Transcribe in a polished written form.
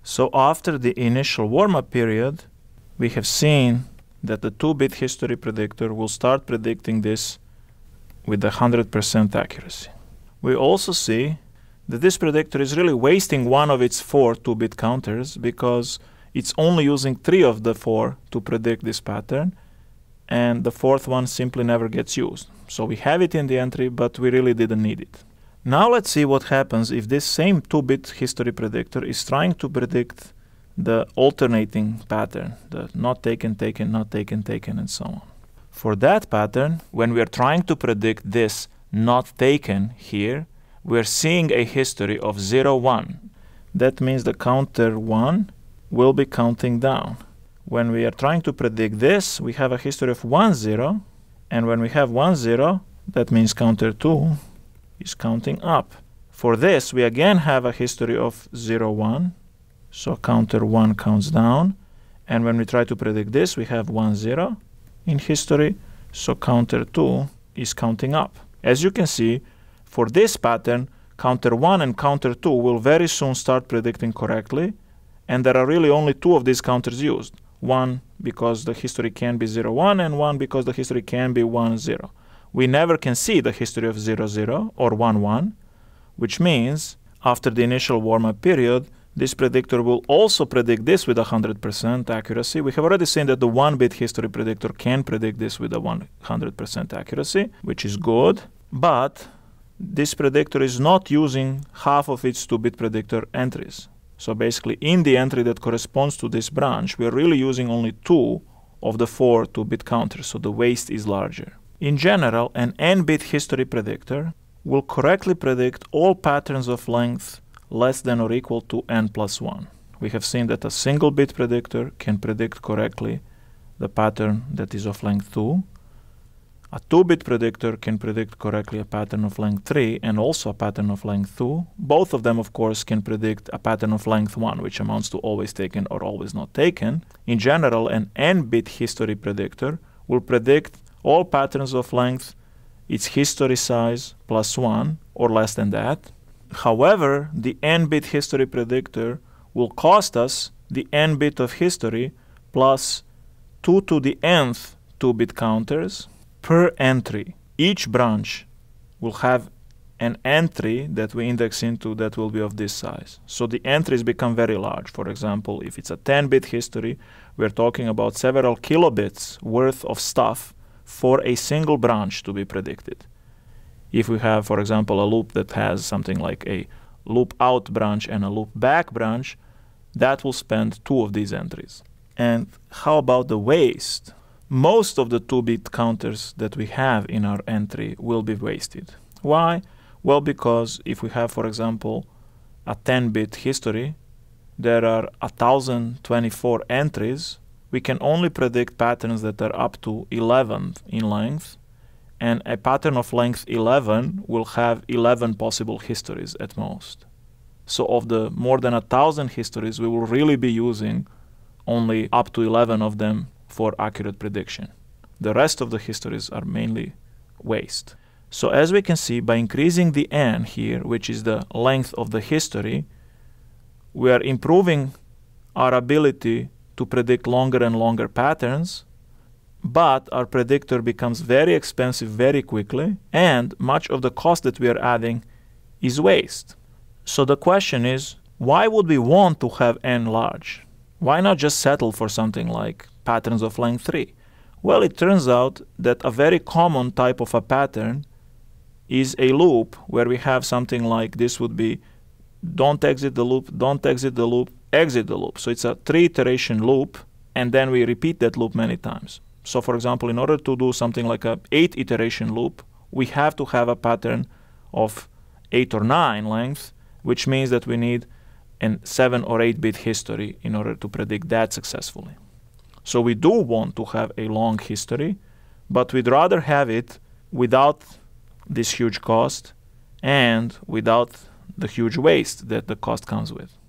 So after the initial warm-up period, we have seen that the 2-bit history predictor will start predicting this with 100% accuracy. We also see that this predictor is really wasting one of its 4 2-bit counters because it's only using 3 of the 4 to predict this pattern, and the 4th one simply never gets used. So we have it in the entry, but we really didn't need it. Now let's see what happens if this same 2-bit history predictor is trying to predict the alternating pattern, the not taken, taken, not taken, taken, and so on. For that pattern, when we are trying to predict this not taken here, we're seeing a history of 0, 1. That means the counter 1 will be counting down. When we are trying to predict this, we have a history of 1, 0. And when we have 1, 0, that means counter 2 is counting up. For this, we again have a history of 0, 1. So counter 1 counts down. And when we try to predict this, we have 1, 0 in history. So counter 2 is counting up. As you can see, for this pattern, counter 1 and counter 2 will very soon start predicting correctly. And there are really only 2 of these counters used. 1 because the history can be 0, 1, and 1 because the history can be 1, 0. We never can see the history of 0, 0 or 1, 1, which means after the initial warm-up period, this predictor will also predict this with 100% accuracy. We have already seen that the 1-bit history predictor can predict this with a 100% accuracy, which is good, but this predictor is not using half of its 2-bit predictor entries. So basically, in the entry that corresponds to this branch, we are really using only 2 of the 4 2-bit counters, so the waste is larger. In general, an n-bit history predictor will correctly predict all patterns of length less than or equal to n plus 1. We have seen that a single bit predictor can predict correctly the pattern that is of length 2. A 2-bit predictor can predict correctly a pattern of length 3 and also a pattern of length 2. Both of them, of course, can predict a pattern of length 1, which amounts to always taken or always not taken. In general, an n-bit history predictor will predict all patterns of length, its history size plus 1 or less than that. However, the n-bit history predictor will cost us the n-bit of history plus 2 to the nth 2-bit counters per entry. Each branch will have an entry that we index into that will be of this size. So the entries become very large. For example, if it's a 10-bit history, we're talking about several kilobits worth of stuff for a single branch to be predicted. If we have, for example, a loop that has something like a loop out branch and a loop back branch, that will spend 2 of these entries. And how about the waste? Most of the 2-bit counters that we have in our entry will be wasted. Why? Well, because if we have, for example, a 10-bit history, there are 1024 entries. We can only predict patterns that are up to 11 in length, and a pattern of length 11 will have 11 possible histories at most. So of the more than 1,000 histories, we will really be using only up to 11 of them for accurate prediction. The rest of the histories are mainly waste. So as we can see, by increasing the n here, which is the length of the history, we are improving our ability to predict longer and longer patterns, but our predictor becomes very expensive very quickly, and much of the cost that we are adding is waste. So the question is, why would we want to have n large? Why not just settle for something like patterns of length 3? Well, it turns out that a very common type of a pattern is a loop where we have something like this would be don't exit the loop, don't exit the loop, exit the loop. So it's a 3-iteration loop, and then we repeat that loop many times. So for example, in order to do something like a 8-iteration loop, we have to have a pattern of 8 or 9 length, which means that we need a 7 or 8-bit history in order to predict that successfully. So we do want to have a long history, but we'd rather have it without this huge cost and without the huge waste that the cost comes with.